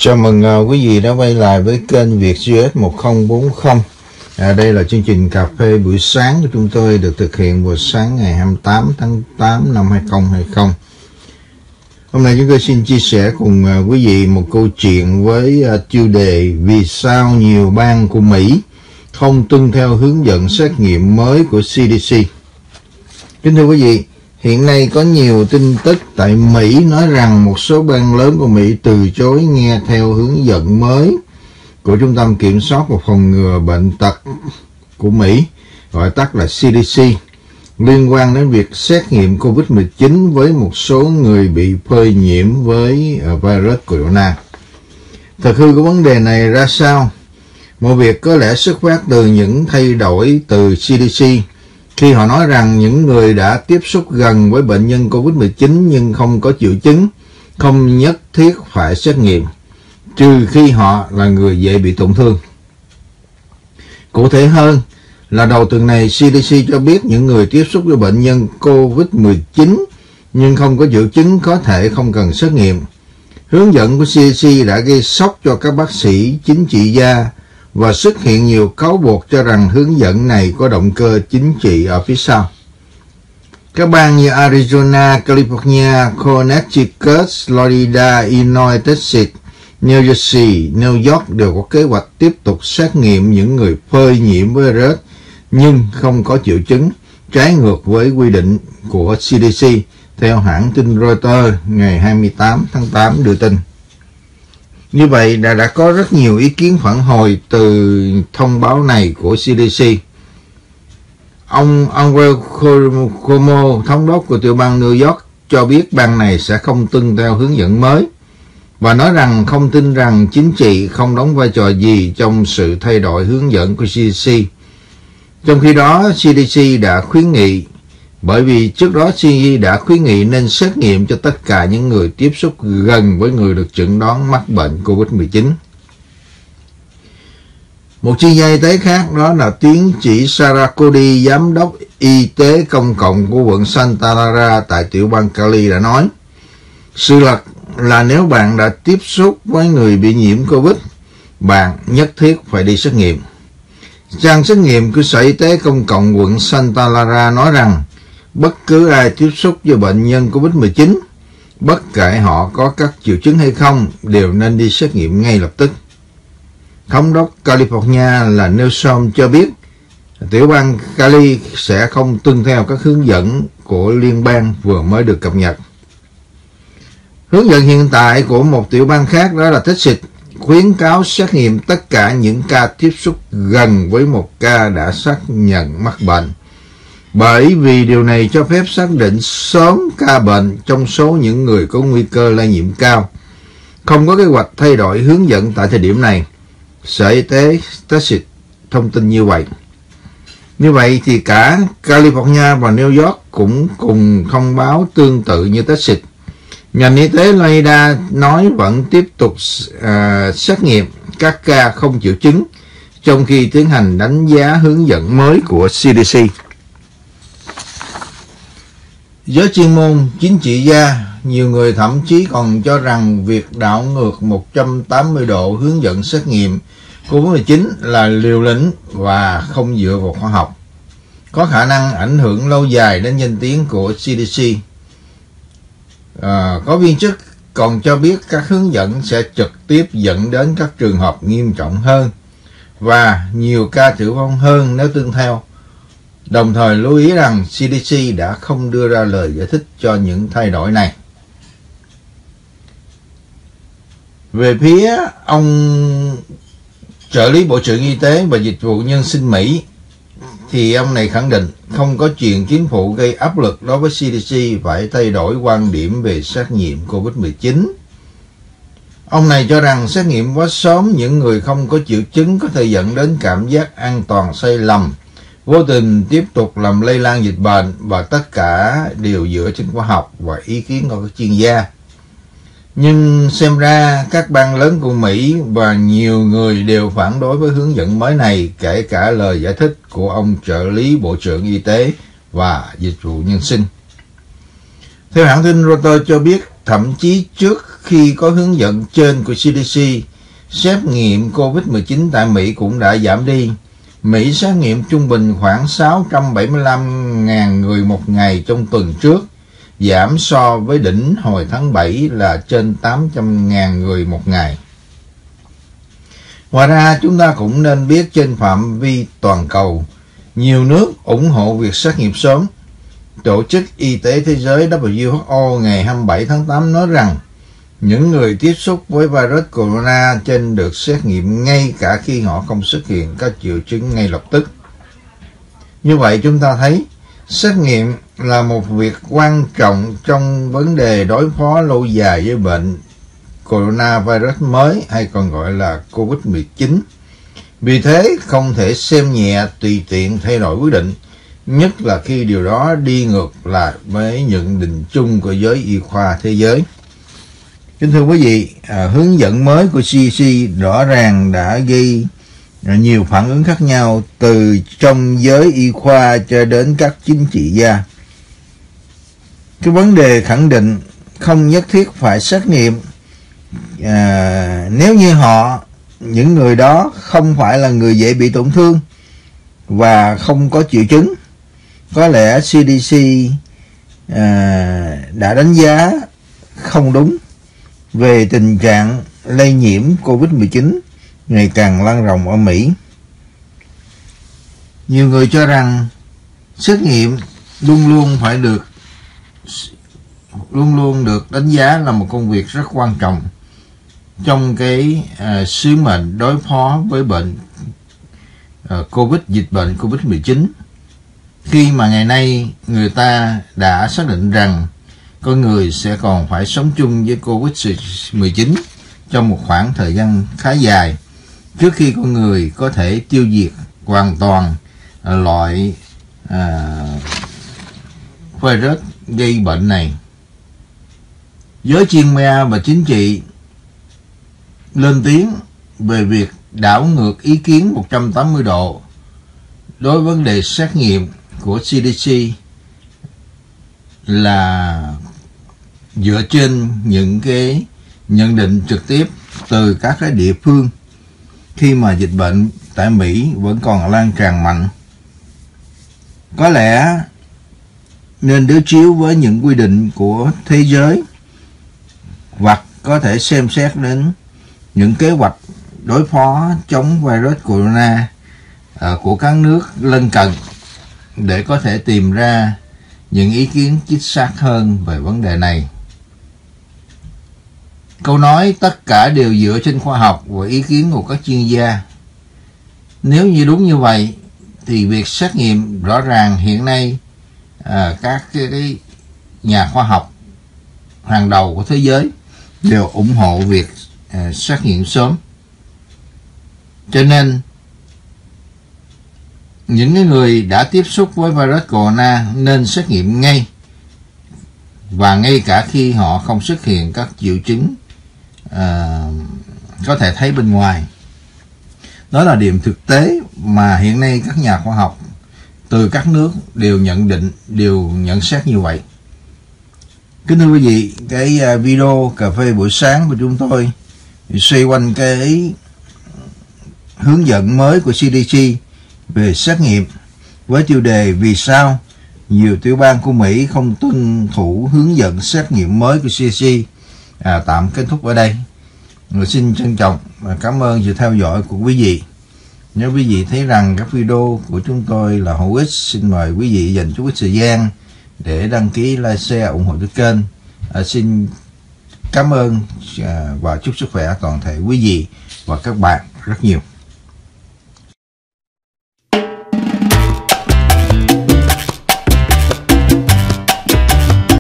Chào mừng quý vị đã quay lại với kênh Việt US 1040. Đây là chương trình cà phê buổi sáng của chúng tôi, được thực hiện vào sáng ngày 28 tháng 8 năm 2020. Hôm nay chúng tôi xin chia sẻ cùng quý vị một câu chuyện với tiêu đề vì sao nhiều bang của Mỹ không tuân theo hướng dẫn xét nghiệm mới của CDC. Kính thưa quý vị, hiện nay có nhiều tin tức tại Mỹ nói rằng một số bang lớn của Mỹ từ chối nghe theo hướng dẫn mới của Trung tâm Kiểm soát và Phòng ngừa Bệnh tật của Mỹ, gọi tắt là CDC, liên quan đến việc xét nghiệm COVID-19 với một số người bị phơi nhiễm với virus corona. Thực hư của vấn đề này ra sao? Một việc có lẽ xuất phát từ những thay đổi từ CDC khi họ nói rằng những người đã tiếp xúc gần với bệnh nhân COVID-19 nhưng không có triệu chứng không nhất thiết phải xét nghiệm, trừ khi họ là người dễ bị tổn thương. Cụ thể hơn là đầu tuần này, CDC cho biết những người tiếp xúc với bệnh nhân COVID-19 nhưng không có triệu chứng có thể không cần xét nghiệm. Hướng dẫn của CDC đã gây sốc cho các bác sĩ, chính trị gia và xuất hiện nhiều cáo buộc cho rằng hướng dẫn này có động cơ chính trị ở phía sau. Các bang như Arizona, California, Connecticut, Florida, Illinois, Texas, New Jersey, New York đều có kế hoạch tiếp tục xét nghiệm những người phơi nhiễm với virus nhưng không có triệu chứng, trái ngược với quy định của CDC, theo hãng tin Reuters ngày 28 tháng 8 đưa tin. Như vậy đã có rất nhiều ý kiến phản hồi từ thông báo này của CDC. Ông Andrew Cuomo, thống đốc của tiểu bang New York, cho biết bang này sẽ không tuân theo hướng dẫn mới và nói rằng không tin rằng chính trị không đóng vai trò gì trong sự thay đổi hướng dẫn của CDC. Trong khi đó, CDC đã khuyến nghị, bởi vì trước đó CDC đã khuyến nghị nên xét nghiệm cho tất cả những người tiếp xúc gần với người được chẩn đoán mắc bệnh COVID-19. Một chuyên gia y tế khác, đó là tiến sĩ Sarah Cody, giám đốc y tế công cộng của quận Santa Clara tại tiểu bang Cali đã nói, sự thật là nếu bạn đã tiếp xúc với người bị nhiễm COVID, bạn nhất thiết phải đi xét nghiệm. Trang xét nghiệm của Sở Y tế Công cộng quận Santa Clara nói rằng bất cứ ai tiếp xúc với bệnh nhân COVID-19, bất kể họ có các triệu chứng hay không, đều nên đi xét nghiệm ngay lập tức. Thống đốc California là Newsom cho biết tiểu bang Cali sẽ không tuân theo các hướng dẫn của liên bang vừa mới được cập nhật. Hướng dẫn hiện tại của một tiểu bang khác, đó là Texas, khuyến cáo xét nghiệm tất cả những ca tiếp xúc gần với một ca đã xác nhận mắc bệnh, bởi vì điều này cho phép xác định sớm ca bệnh trong số những người có nguy cơ lây nhiễm cao. Không có kế hoạch thay đổi hướng dẫn tại thời điểm này, Sở Y tế Texas thông tin như vậy. Như vậy thì cả California và New York cũng cùng thông báo tương tự như Texas. Ngành y tế Florida nói vẫn tiếp tục xét nghiệm các ca không triệu chứng, trong khi tiến hành đánh giá hướng dẫn mới của CDC. Giới chuyên môn, chính trị gia, nhiều người thậm chí còn cho rằng việc đảo ngược 180 độ hướng dẫn xét nghiệm COVID-19 là liều lĩnh và không dựa vào khoa học, có khả năng ảnh hưởng lâu dài đến danh tiếng của CDC. Có viên chức còn cho biết các hướng dẫn sẽ trực tiếp dẫn đến các trường hợp nghiêm trọng hơn và nhiều ca tử vong hơn nếu tuân theo, đồng thời lưu ý rằng CDC đã không đưa ra lời giải thích cho những thay đổi này. Về phía ông trợ lý Bộ trưởng Y tế và Dịch vụ Nhân sinh Mỹ, thì ông này khẳng định không có chuyện chính phủ gây áp lực đối với CDC phải thay đổi quan điểm về xét nghiệm COVID-19. Ông này cho rằng xét nghiệm quá sớm những người không có triệu chứng có thể dẫn đến cảm giác an toàn sai lầm, vô tình tiếp tục làm lây lan dịch bệnh, và tất cả đều dựa trên khoa học và ý kiến của các chuyên gia. Nhưng xem ra các bang lớn của Mỹ và nhiều người đều phản đối với hướng dẫn mới này, kể cả lời giải thích của ông trợ lý Bộ trưởng Y tế và Dịch vụ Nhân sinh. Theo hãng tin Reuters cho biết, thậm chí trước khi có hướng dẫn trên của CDC, xét nghiệm COVID-19 tại Mỹ cũng đã giảm đi. Mỹ xét nghiệm trung bình khoảng 675.000 người một ngày trong tuần trước, giảm so với đỉnh hồi tháng 7 là trên 800.000 người một ngày. Ngoài ra, chúng ta cũng nên biết trên phạm vi toàn cầu, nhiều nước ủng hộ việc xét nghiệm sớm. Tổ chức Y tế Thế giới WHO ngày 27 tháng 8 nói rằng những người tiếp xúc với virus corona trên được xét nghiệm ngay cả khi họ không xuất hiện các triệu chứng ngay lập tức. Như vậy chúng ta thấy xét nghiệm là một việc quan trọng trong vấn đề đối phó lâu dài với bệnh coronavirus mới hay còn gọi là COVID-19. Vì thế không thể xem nhẹ tùy tiện thay đổi quyết định, nhất là khi điều đó đi ngược lại với nhận định chung của giới y khoa thế giới. Kính thưa quý vị, hướng dẫn mới của CDC rõ ràng đã gây nhiều phản ứng khác nhau từ trong giới y khoa cho đến các chính trị gia. Cái vấn đề khẳng định không nhất thiết phải xét nghiệm nếu như những người đó không phải là người dễ bị tổn thương và không có triệu chứng. Có lẽ CDC đã đánh giá không đúng về tình trạng lây nhiễm COVID-19 ngày càng lan rộng ở Mỹ. Nhiều người cho rằng xét nghiệm luôn luôn được đánh giá là một công việc rất quan trọng trong cái sứ mệnh đối phó với bệnh dịch bệnh COVID-19. Khi mà ngày nay người ta đã xác định rằng con người sẽ còn phải sống chung với COVID-19 trong một khoảng thời gian khá dài trước khi con người có thể tiêu diệt hoàn toàn loại virus gây bệnh này. Giới chuyên gia và chính trị lên tiếng về việc đảo ngược ý kiến 180 độ đối với vấn đề xét nghiệm của CDC là dựa trên những cái nhận định trực tiếp từ các cái địa phương khi mà dịch bệnh tại Mỹ vẫn còn lan tràn mạnh. Có lẽ nên đối chiếu với những quy định của thế giới hoặc có thể xem xét đến những kế hoạch đối phó chống virus corona của các nước lân cận để có thể tìm ra những ý kiến chính xác hơn về vấn đề này. Câu nói tất cả đều dựa trên khoa học và ý kiến của các chuyên gia. Nếu như đúng như vậy thì việc xét nghiệm rõ ràng hiện nay các cái nhà khoa học hàng đầu của thế giới đều ủng hộ việc xét nghiệm sớm. Cho nên những người đã tiếp xúc với virus corona nên xét nghiệm ngay, và ngay cả khi họ không xuất hiện các triệu chứng có thể thấy bên ngoài. Đó là điểm thực tế mà hiện nay các nhà khoa học từ các nước đều nhận xét như vậy. Kính thưa quý vị, cái video cà phê buổi sáng của chúng tôi xoay quanh cái hướng dẫn mới của CDC về xét nghiệm với tiêu đề vì sao nhiều tiểu bang của Mỹ không tuân thủ hướng dẫn xét nghiệm mới của CDC tạm kết thúc ở đây. Tôi xin trân trọng và cảm ơn sự theo dõi của quý vị. Nếu quý vị thấy rằng các video của chúng tôi là hữu ích, xin mời quý vị dành chút ít thời gian để đăng ký, like, share, ủng hộ cho kênh. Xin cảm ơn và chúc sức khỏe toàn thể quý vị và các bạn rất nhiều.